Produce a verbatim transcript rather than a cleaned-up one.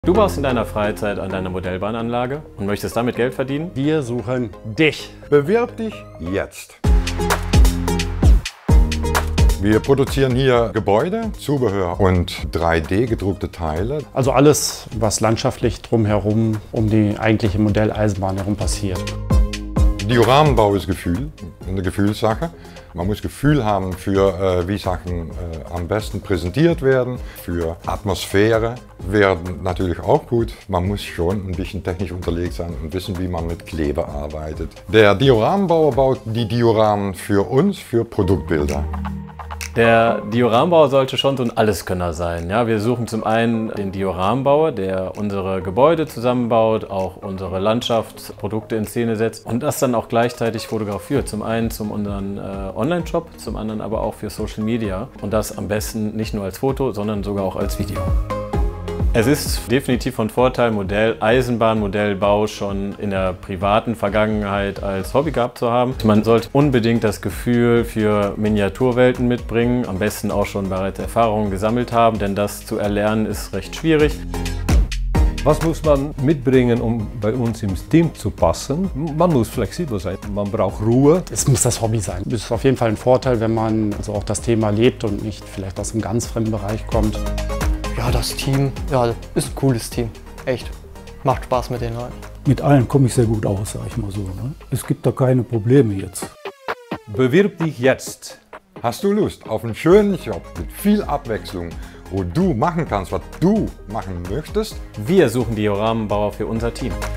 Du baust in deiner Freizeit an deiner Modellbahnanlage und möchtest damit Geld verdienen? Wir suchen dich. Bewirb dich jetzt. Wir produzieren hier Gebäude, Zubehör und drei D gedruckte Teile. Also alles, was landschaftlich drumherum um die eigentliche Modelleisenbahn herum passiert. Dioramenbau ist Gefühl, eine Gefühlssache. Man muss Gefühl haben für, äh, wie Sachen äh, am besten präsentiert werden. Für Atmosphäre wäre natürlich auch gut. Man muss schon ein bisschen technisch unterlegt sein und wissen, wie man mit Kleber arbeitet. Der Dioramenbauer baut die Dioramen für uns, für Produktbilder. Der Dioramenbauer sollte schon so ein Alleskönner sein. Ja, wir suchen zum einen den Dioramenbauer, der unsere Gebäude zusammenbaut, auch unsere Landschaftsprodukte in Szene setzt und das dann auch gleichzeitig fotografiert. Zum einen zum unseren äh, Online-Shop, zum anderen aber auch für Social Media. Und das am besten nicht nur als Foto, sondern sogar auch als Video. Es ist definitiv von Vorteil, Modell, Eisenbahnmodellbau schon in der privaten Vergangenheit als Hobby gehabt zu haben. Man sollte unbedingt das Gefühl für Miniaturwelten mitbringen, am besten auch schon bereits Erfahrungen gesammelt haben, denn das zu erlernen ist recht schwierig. Was muss man mitbringen, um bei uns im Team zu passen? Man muss flexibel sein, man braucht Ruhe. Es muss das Hobby sein. Es ist auf jeden Fall ein Vorteil, wenn man also auch das Thema lebt und nicht vielleicht aus einem ganz fremden Bereich kommt. Ja, das Team, ja, ist ein cooles Team. Echt. Macht Spaß mit den Leuten. Mit allen komme ich sehr gut aus, sag ich mal so. Ne? Es gibt da keine Probleme jetzt. Bewirb dich jetzt. Hast du Lust auf einen schönen Job mit viel Abwechslung, wo du machen kannst, was du machen möchtest? Wir suchen Dioramenbauer für unser Team.